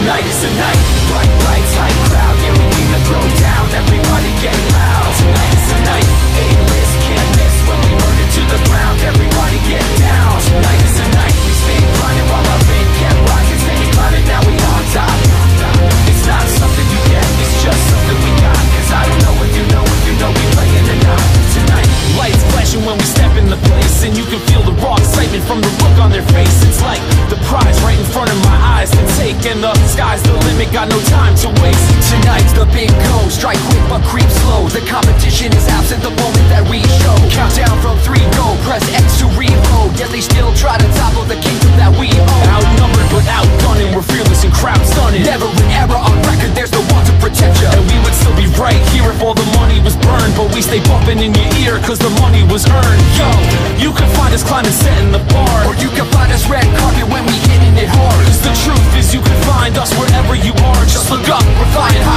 Tonight is the night. Bright lights, high crowd, yeah, we came to throw down. Everybody get loud. Tonight is the night. A-list, can't miss when we burn it to the ground. Everybody get down. Tonight is the night. We stay grinding while our fame kept rising. Stay climbing, now we on top. It's not something you get, it's just something we got. Cause I don't know if you know we playing or not. Tonight, lights flashing when we step in the place, and you can feel the raw excitement from the look on their face. It's like the prize right in front of my eyes to take, and the sky's the limit, got no time to waste. Tonight's the big go, strike quick but creep slow. The competition is absent the moment that we show. Countdown from 3, go, press X to reload. Yet they still try to topple the kingdom that we own. Outnumbered but outgunning, we're fearless and crowd stunning. Never an error on record, there's no one to protect you. And we would still be right here if all the money was burned, but we stay bumping in your ear cause the money was earned. Yo, you can find us climbing, setting the bar, or you can find us red carpet when we hitting it hard. Cause the truth is you can find us wherever you are. Just look up, we're flying high.